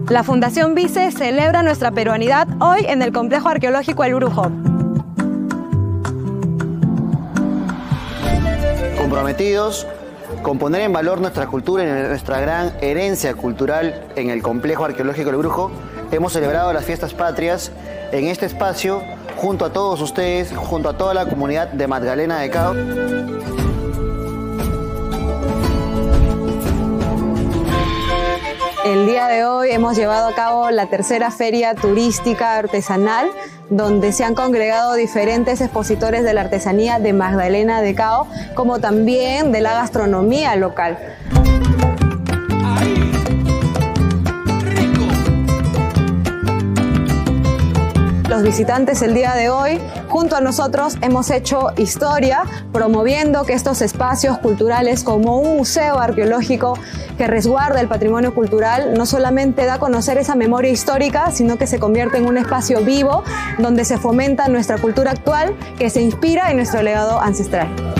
La Fundación Vice celebra nuestra peruanidad hoy en el Complejo Arqueológico El Brujo. Comprometidos con poner en valor nuestra cultura y nuestra gran herencia cultural en el Complejo Arqueológico El Brujo, hemos celebrado las fiestas patrias en este espacio junto a todos ustedes, junto a toda la comunidad de Magdalena de Cao. El día de hoy hemos llevado a cabo la tercera feria turística artesanal, donde se han congregado diferentes expositores de la artesanía de Magdalena de Cao, como también de la gastronomía local. Los visitantes el día de hoy, junto a nosotros, hemos hecho historia promoviendo que estos espacios culturales, como un museo arqueológico que resguarda el patrimonio cultural, no solamente da a conocer esa memoria histórica, sino que se convierte en un espacio vivo donde se fomenta nuestra cultura actual que se inspira en nuestro legado ancestral.